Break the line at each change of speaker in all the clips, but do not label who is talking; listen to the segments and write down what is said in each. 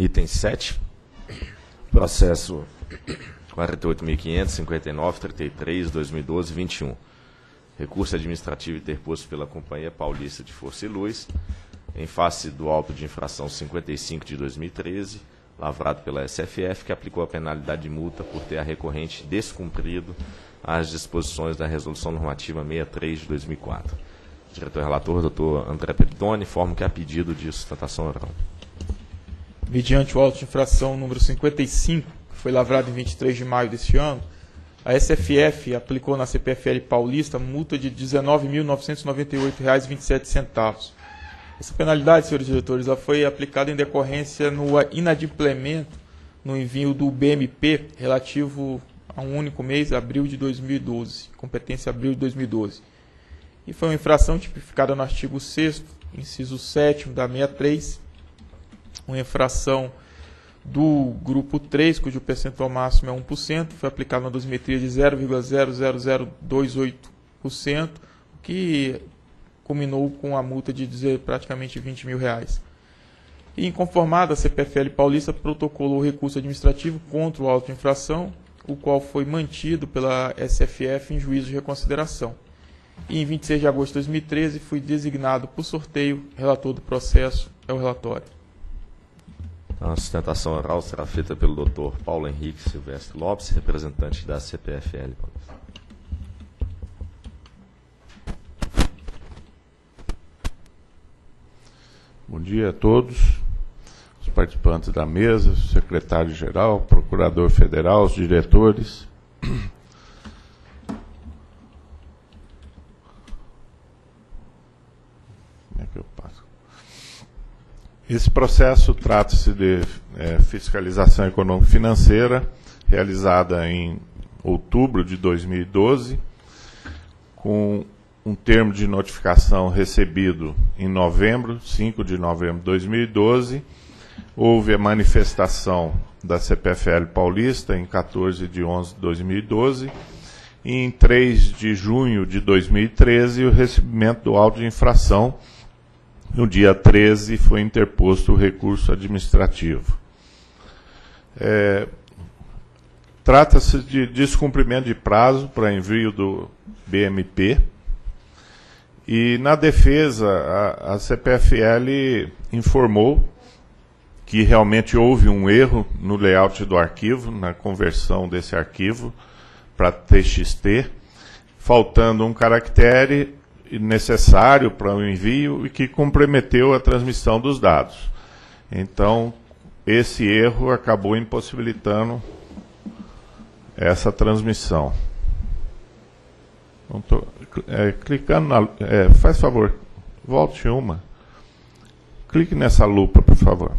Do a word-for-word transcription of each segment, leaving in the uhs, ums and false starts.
Item sete, processo quarenta e oito mil quinhentos e cinquenta e nove, trinta e três, dois mil e doze, vinte e um. Recurso administrativo interposto pela Companhia Paulista de Força e Luz, em face do auto de infração cinquenta e cinco de dois mil e treze, lavrado pela S F F, que aplicou a penalidade de multa por ter a recorrente descumprido as disposições da Resolução Normativa sessenta e três de dois mil e quatro. Diretor-relator, doutor André Peritoni, informo que há pedido de sustentação oral.
Mediante o auto de infração número cinquenta e cinco, que foi lavrado em vinte e três de maio deste ano, a S F F aplicou na C P F L Paulista multa de dezenove mil novecentos e noventa e oito reais e vinte e sete centavos. Essa penalidade, senhores diretores, ela foi aplicada em decorrência no inadimplemento no envio do B M P relativo a um único mês, abril de dois mil e doze, competência abril de dois mil e doze. E foi uma infração tipificada no artigo sexto, inciso sétimo da sessenta e três, uma infração do grupo três, cujo percentual máximo é um por cento, foi aplicada uma dosimetria de zero vírgula zero zero zero dois oito por cento, o que culminou com a multa de dizer, praticamente vinte mil reais. E inconformada, a C P F L Paulista protocolou o recurso administrativo contra o auto de infração, o qual foi mantido pela S F F em juízo de reconsideração. E em vinte e seis de agosto de dois mil e treze, fui designado por sorteio, relator do processo é o relatório.
A sustentação oral será feita pelo doutor Paulo Henrique Silvestre Lopes, representante da C P F L.
Bom dia a todos, os participantes da mesa, secretário-geral, procurador federal, os diretores. Como é que eu passo? Esse processo trata-se de é, fiscalização econômico-financeira, realizada em outubro de dois mil e doze, com um termo de notificação recebido em novembro, cinco de novembro de dois mil e doze. Houve a manifestação da C P F L Paulista em quatorze de onze de dois mil e doze. E em três de junho de dois mil e treze, o recebimento do auto de infração. No dia treze, foi interposto o recurso administrativo. É, trata-se de descumprimento de prazo para envio do B M P. E, na defesa, a, a C P F L informou que realmente houve um erro no layout do arquivo, na conversão desse arquivo para T X T, faltando um caractere necessário para o envio e que comprometeu a transmissão dos dados. Então, esse erro acabou impossibilitando essa transmissão. Não tô, é, clicando na... É, faz favor, volte uma. Clique nessa lupa, por favor.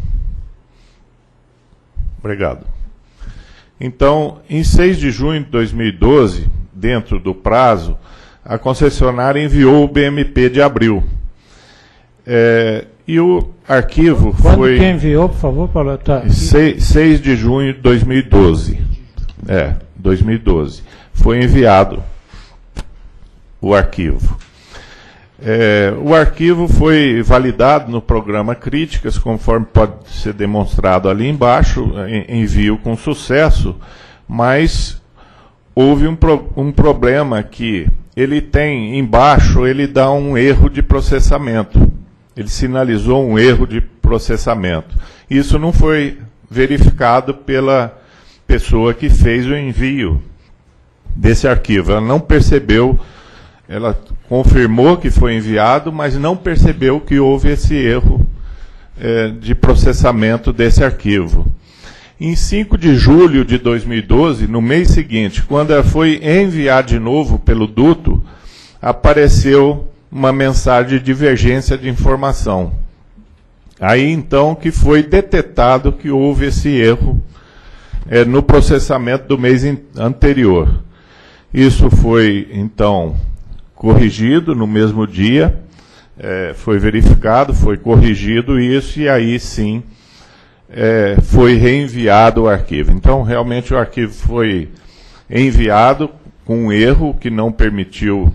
Obrigado. Então, em seis de junho de dois mil e doze, dentro do prazo, a concessionária enviou o B M P de abril. É, e o arquivo
Quando
foi...
que enviou, por favor, Paulo? Tá.
seis de junho de dois mil e doze. É, dois mil e doze. Foi enviado o arquivo. É, o arquivo foi validado no programa Críticas, conforme pode ser demonstrado ali embaixo, envio com sucesso, mas houve um, pro, um problema que ele tem, embaixo, ele dá um erro de processamento. Ele sinalizou um erro de processamento. Isso não foi verificado pela pessoa que fez o envio desse arquivo. Ela não percebeu, ela confirmou que foi enviado, mas não percebeu que houve esse erro é, de processamento desse arquivo. Em cinco de julho de dois mil e doze, no mês seguinte, quando ela foi enviar de novo pelo duto, apareceu uma mensagem de divergência de informação. Aí, então, que foi detetado que houve esse erro é, no processamento do mês anterior. Isso foi, então, corrigido no mesmo dia, é, foi verificado, foi corrigido isso, e aí sim é, foi reenviado o arquivo. Então, realmente, o arquivo foi enviado com um erro que não permitiu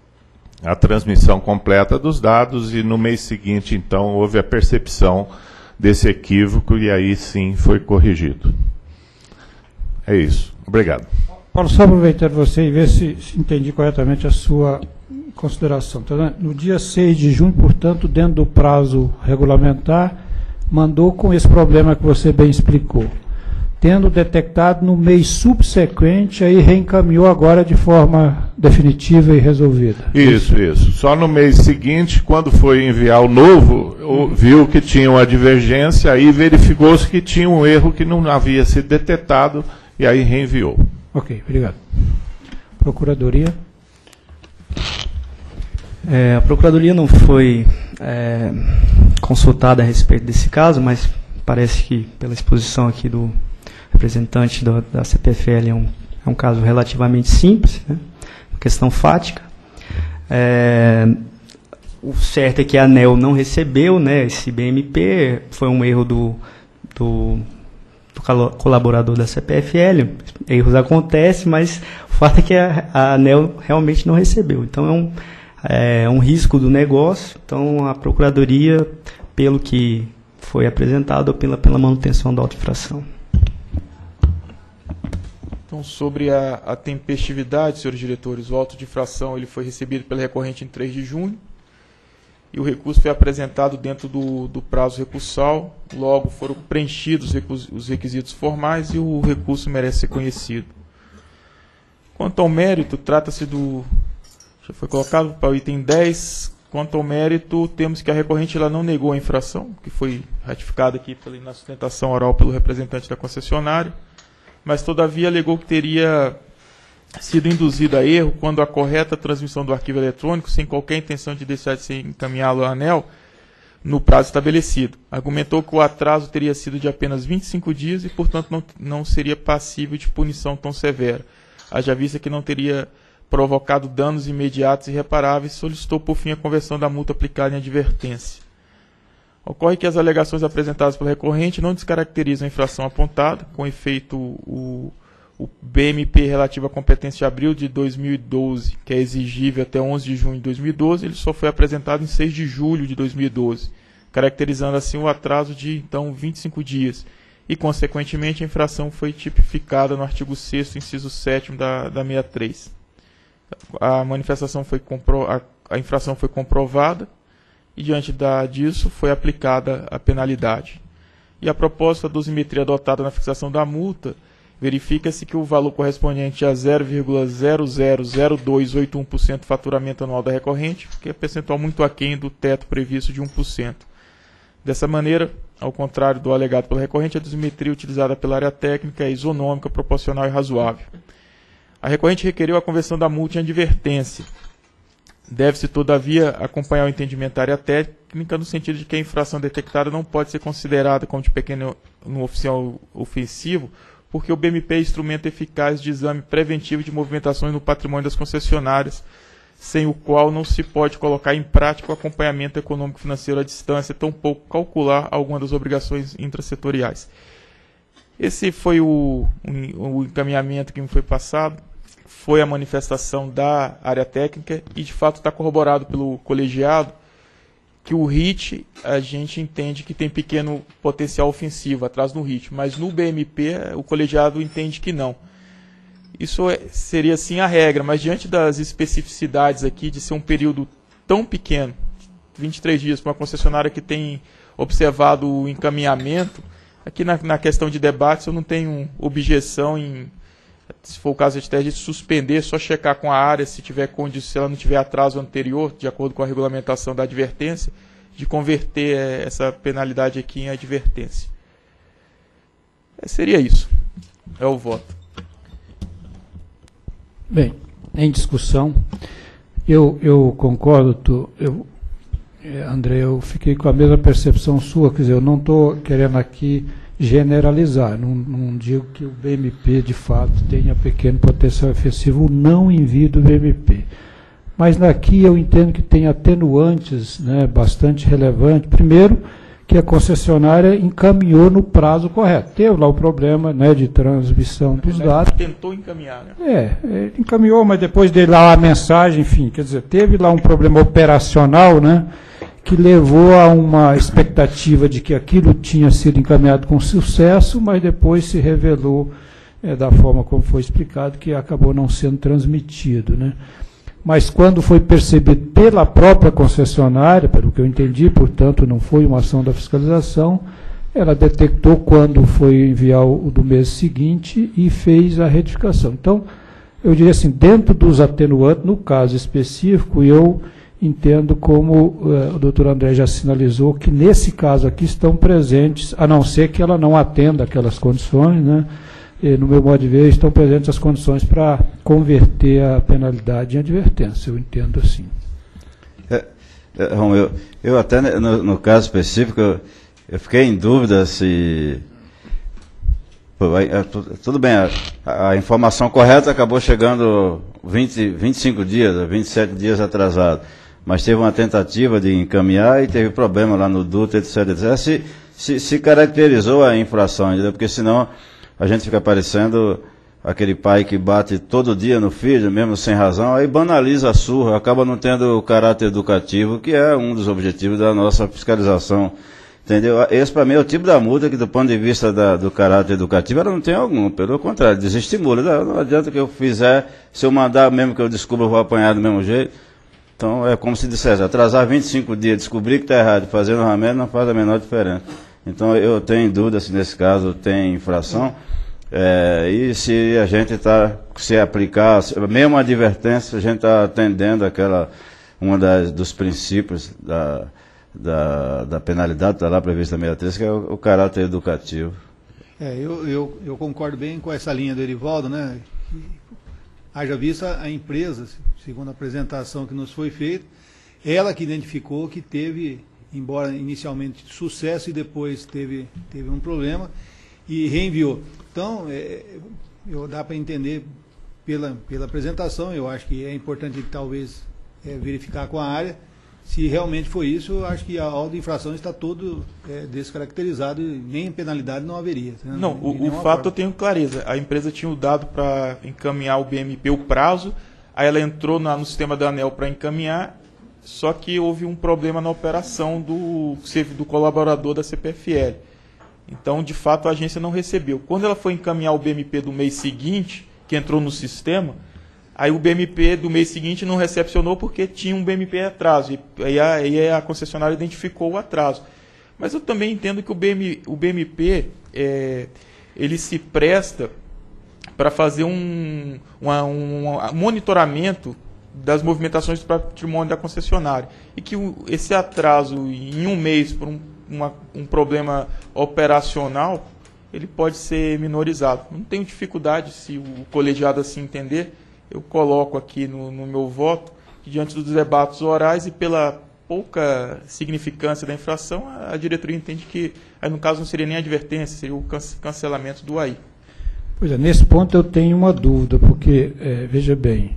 a transmissão completa dos dados, e no mês seguinte, então, houve a percepção desse equívoco e aí sim foi corrigido. É isso. Obrigado.
Paulo, só aproveitar você e ver se, se entendi corretamente a sua consideração. Tá, no dia seis de junho, portanto, dentro do prazo regulamentar, mandou com esse problema que você bem explicou. Tendo detectado no mês subsequente, aí reencaminhou agora de forma definitiva e resolvida.
Isso, isso. Só no mês seguinte, quando foi enviar o novo, viu que tinha uma divergência, aí verificou-se que tinha um erro que não havia sido detectado, e aí reenviou.
Ok, obrigado. Procuradoria.
É, a Procuradoria não foi é, consultada a respeito desse caso, mas parece que, pela exposição aqui do representante do, da C P F L, é um, é um caso relativamente simples, né? Uma questão fática. É, o certo é que a ANEEL não recebeu, né, esse B M P, foi um erro do, do, do colaborador da C P F L, erros acontecem, mas o fato é que a, a ANEEL realmente não recebeu. Então é um, é um risco do negócio, então a Procuradoria, pelo que foi apresentado, pela, pela manutenção da autoinfração.
Então, sobre a, a tempestividade, senhores diretores, o auto de infração ele foi recebido pela recorrente em três de junho e o recurso foi apresentado dentro do, do prazo recursal, logo foram preenchidos os requisitos formais e o recurso merece ser conhecido. Quanto ao mérito, trata-se do... já foi colocado para o item dez. Quanto ao mérito, temos que a recorrente ela não negou a infração, que foi ratificada aqui pela, na sustentação oral pelo representante da concessionária, mas todavia alegou que teria sido induzido a erro quando a correta transmissão do arquivo eletrônico, sem qualquer intenção de deixar de ser encaminhado à ANEEL, no prazo estabelecido. Argumentou que o atraso teria sido de apenas vinte e cinco dias e, portanto, não, não seria passível de punição tão severa, haja vista que não teria provocado danos imediatos e irreparáveis, solicitou por fim a conversão da multa aplicada em advertência. Ocorre que as alegações apresentadas pela recorrente não descaracterizam a infração apontada, com efeito o, o B M P relativo à competência de abril de dois mil e doze, que é exigível até onze de junho de dois mil e doze, ele só foi apresentado em seis de julho de dois mil e doze, caracterizando assim o atraso de, então, vinte e cinco dias, e, consequentemente, a infração foi tipificada no artigo sexto, inciso sétimo da, da sessenta e três. A manifestação foi compro, a, a infração foi comprovada e, diante da, disso, foi aplicada a penalidade. E a proposta da dosimetria adotada na fixação da multa, verifica-se que o valor correspondente a zero vírgula zero zero zero dois oito um por cento do faturamento anual da recorrente, que é percentual muito aquém do teto previsto de um por cento. Dessa maneira, ao contrário do alegado pela recorrente, a dosimetria utilizada pela área técnica é isonômica, proporcional e razoável. A recorrente requeriu a conversão da multa em advertência. Deve-se, todavia, acompanhar o entendimento da área técnica no sentido de que a infração detectada não pode ser considerada como de pequeno no oficial ofensivo, porque o B M P é instrumento eficaz de exame preventivo de movimentações no patrimônio das concessionárias, sem o qual não se pode colocar em prática o acompanhamento econômico-financeiro à distância, tampouco calcular alguma das obrigações intrasetoriais. Esse foi o, o, o encaminhamento que me foi passado, foi a manifestação da área técnica e, de fato, está corroborado pelo colegiado que o R I T a gente entende que tem pequeno potencial ofensivo atrás do R I T, mas no B M P o colegiado entende que não. Isso é, seria sim a regra, mas diante das especificidades aqui de ser um período tão pequeno, vinte e três dias para uma concessionária que tem observado o encaminhamento, aqui na, na questão de debates eu não tenho objeção em, se for o caso de até de suspender, só checar com a área se tiver condição, se ela não tiver atraso anterior, de acordo com a regulamentação da advertência, de converter é, essa penalidade aqui em advertência. É, seria isso. É o voto.
Bem, em discussão, eu, eu concordo, tu, eu, André, eu fiquei com a mesma percepção sua, quer dizer, eu não estou querendo aqui generalizar, não, não digo que o B M P de fato tenha pequeno potencial ofensivo, não envio do B M P. Mas aqui eu entendo que tem atenuantes, né, bastante relevantes. Primeiro, que a concessionária encaminhou no prazo correto. Teve lá o problema, né, de transmissão dos dados.
Tentou encaminhar, né?
É, ele encaminhou, mas depois dele lá a mensagem, enfim, quer dizer, teve lá um problema operacional, né, que levou a uma expectativa de que aquilo tinha sido encaminhado com sucesso, mas depois se revelou, é, da forma como foi explicado, que acabou não sendo transmitido, né? Mas quando foi percebido pela própria concessionária, pelo que eu entendi, portanto não foi uma ação da fiscalização, ela detectou quando foi enviar o do mês seguinte e fez a retificação. Então, eu diria assim, dentro dos atenuantes, no caso específico, eu entendo como uh, o doutor André já sinalizou, que nesse caso aqui estão presentes, a não ser que ela não atenda aquelas condições, né? E, no meu modo de ver, estão presentes as condições para converter a penalidade em advertência, eu entendo assim.
É, é, eu, eu até, no, no caso específico, eu, eu fiquei em dúvida se... Pô, é, tudo bem, a, a informação correta acabou chegando vinte, vinte e cinco dias, vinte e sete dias atrasado, mas teve uma tentativa de encaminhar e teve problema lá no duto, etc, etcétera. Se, se, se caracterizou a infração, entendeu? Porque senão a gente fica parecendo aquele pai que bate todo dia no filho, mesmo sem razão, aí banaliza a surra, acaba não tendo o caráter educativo, que é um dos objetivos da nossa fiscalização. Entendeu? Esse, para mim, é o tipo da multa que, do ponto de vista da, do caráter educativo, ela não tem algum. Pelo contrário, desestimula. Não, não adianta que eu fizer, se eu mandar mesmo que eu descubra, eu vou apanhar do mesmo jeito. Então, é como se dissesse, atrasar vinte e cinco dias, descobrir que está errado, fazer no remédio, não faz a menor diferença. Então, eu tenho dúvida se nesse caso tem infração. É, e se a gente está, se aplicar, mesmo a advertência, a gente está atendendo aquela, uma das, dos princípios da... Da, da penalidade, está lá prevista na sessenta e três, que é o, o caráter educativo.
É, eu, eu, eu concordo bem com essa linha do Erivaldo, né? Haja vista a empresa, segundo a apresentação que nos foi feita, ela que identificou que teve, embora inicialmente sucesso e depois teve, teve um problema, e reenviou. Então, é, eu, dá para entender pela, pela apresentação, eu acho que é importante talvez é, verificar com a área. Se realmente foi isso, eu acho que a auto-infração está todo é, descaracterizado e nem penalidade não haveria. Né?
Não, o, o fato forma. Eu tenho clareza. A empresa tinha o dado para encaminhar o B M P, o prazo, aí ela entrou na, no sistema da ANEEL para encaminhar, só que houve um problema na operação do, do colaborador da C P F L. Então, de fato, a agência não recebeu. Quando ela foi encaminhar o B M P do mês seguinte, que entrou no sistema, aí o B M P do mês seguinte não recepcionou porque tinha um B M P atraso. E aí a, aí a concessionária identificou o atraso. Mas eu também entendo que o, B M, o B M P é, ele se presta para fazer um, uma, um monitoramento das movimentações do patrimônio da concessionária. E que o, esse atraso em um mês por um, uma, um problema operacional, ele pode ser minorizado. Não tenho dificuldade, se o colegiado assim entender, eu coloco aqui no, no meu voto que, diante dos debates orais e pela pouca significância da infração, a, a diretoria entende que, aí no caso, não seria nem advertência, seria o cancelamento do A I.
Pois é, nesse ponto eu tenho uma dúvida, porque, é, veja bem,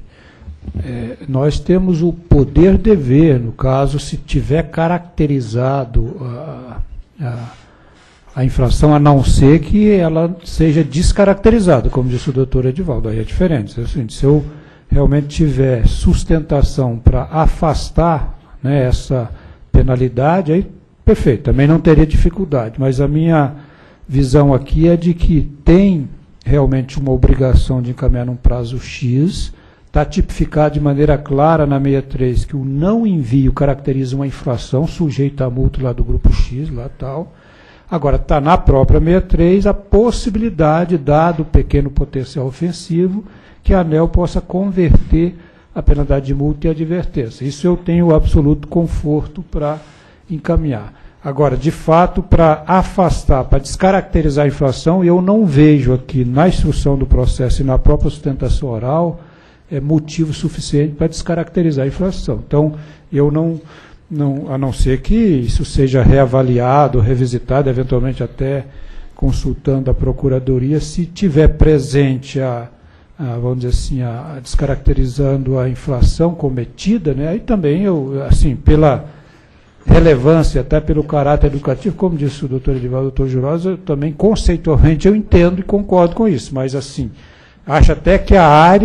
é, nós temos o poder-dever, no caso, se tiver caracterizado a, a, a infração, a não ser que ela seja descaracterizada, como disse o doutor Edivaldo, aí é diferente. Assim, se eu realmente tiver sustentação para afastar, né, essa penalidade, aí perfeito, também não teria dificuldade, mas a minha visão aqui é de que tem realmente uma obrigação de encaminhar num prazo X, está tipificado de maneira clara na sessenta e três que o não envio caracteriza uma infração sujeita a multa lá do grupo X, lá tal. Agora, está na própria sessenta e três a possibilidade, dado o pequeno potencial ofensivo, que a ANEEL possa converter a penalidade de multa em advertência. Isso eu tenho absoluto conforto para encaminhar. Agora, de fato, para afastar, para descaracterizar a infração, eu não vejo aqui na instrução do processo e na própria sustentação oral é, motivo suficiente para descaracterizar a infração. Então, eu não... Não, a não ser que isso seja reavaliado, revisitado, eventualmente até consultando a Procuradoria, se tiver presente a, a vamos dizer assim, a, a descaracterizando a infração cometida, né, aí também eu, assim, pela relevância, até pelo caráter educativo, como disse o doutor Edivaldo e o doutor Jurosa, eu também conceitualmente eu entendo e concordo com isso, mas assim, acho até que a área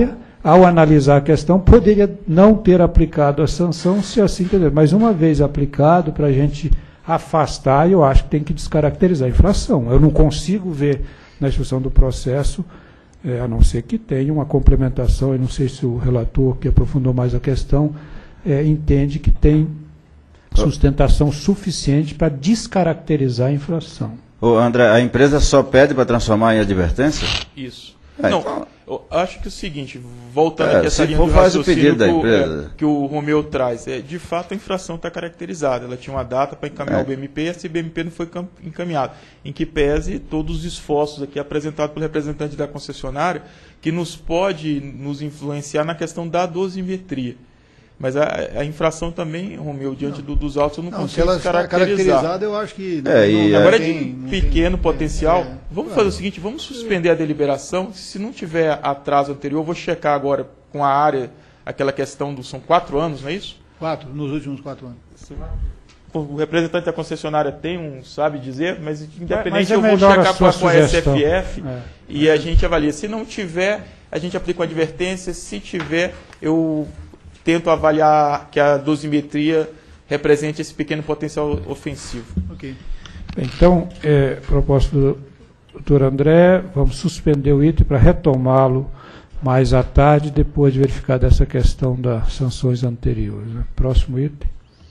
ao analisar a questão, poderia não ter aplicado a sanção, se assim entender. Mas uma vez aplicado, para a gente afastar, eu acho que tem que descaracterizar a infração. Eu não consigo ver na instrução do processo, é, a não ser que tenha uma complementação, eu não sei se o relator, que aprofundou mais a questão, é, entende que tem sustentação suficiente para descaracterizar a infração.
Ô, André, a empresa só pede para transformar em advertência?
Isso.
É,
não,
então...
eu acho que é o seguinte, voltando
É,
aqui a essa
se
linha
for,
do
faz o
raciocínio
pedido da
que, o-
empresa.
é, que o Romeu traz, é, de fato a infração está caracterizada, ela tinha uma data para encaminhar
É.
o B M P, e esse B M P não foi cam- encaminhado, em que pese todos os esforços aqui apresentados pelo representante da concessionária, que nos pode nos influenciar na questão da dosimetria. Mas a, a infração também, Romeu, diante do, dos autos, eu não,
Não, se
consigo
ela está
caracterizar.
caracterizada, eu acho que...
É, e
não
Agora,
tem-
de
não
pequeno
tem-
potencial,
é,
vamos
é.
fazer o seguinte, vamos suspender a deliberação, se não tiver atraso anterior, eu vou checar agora com a área, aquela questão do, são quatro anos, não é isso?
Quatro, nos últimos quatro anos.
O representante da concessionária tem um, sabe dizer, mas independente,
Mas é
eu vou
melhor a
checar com
sua
a, com a S
sugestão.
F F
É.
e a gente avalia. Se não tiver, a gente aplica uma advertência, se tiver, eu tento avaliar que a dosimetria represente esse pequeno potencial ofensivo.
Ok.
Bem, então, é, proposta do doutor André, vamos suspender o item para retomá-lo mais à tarde, depois de verificar dessa questão das sanções anteriores, né? Próximo item.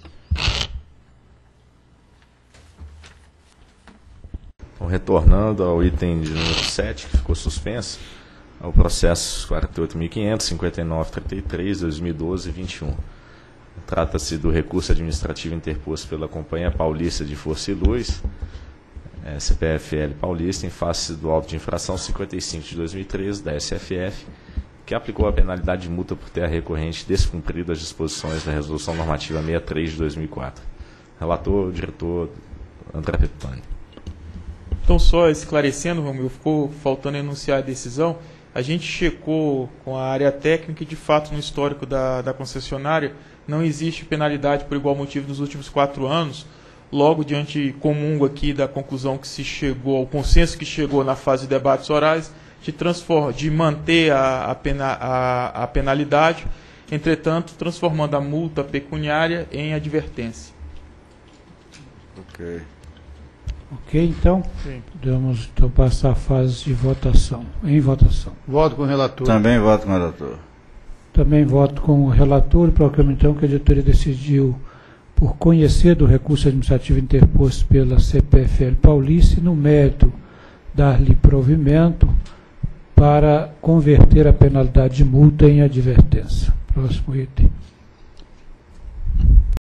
Então, retornando ao item de número sete, que ficou suspenso, ao processo quarenta e oito mil e quinhentos, cinquenta e nove, trinta e três, dois mil e doze, vinte e um. Trata-se do recurso administrativo interposto pela Companhia Paulista de Força e Luz, é, C P F L Paulista, em face do auto de infração cinquenta e cinco de dois mil e treze, da S F F, que aplicou a penalidade de multa por terra recorrente descumprido as disposições da Resolução Normativa sessenta e três de dois mil e quatro. Relator, diretor André Pettoni.
Então, só esclarecendo, Romeu, ficou faltando enunciar a decisão. A gente checou com a área técnica e, de fato, no histórico da, da concessionária, não existe penalidade por igual motivo nos últimos quatro anos. Logo, diante comungo aqui da conclusão que se chegou, ao consenso que chegou na fase de debates orais, de, transform, de manter a, a, pena, a, a penalidade, entretanto, transformando a multa pecuniária em advertência.
Ok.
Ok, então,
Sim.
podemos então passar a fase de votação. Em votação.
Voto com o relator.
Também voto com o relator.
Também voto com o relator e proclamo então que a diretoria decidiu, por conhecer do recurso administrativo interposto pela C P F L Paulista, e no mérito dar-lhe provimento para converter a penalidade de multa em advertência. Próximo item.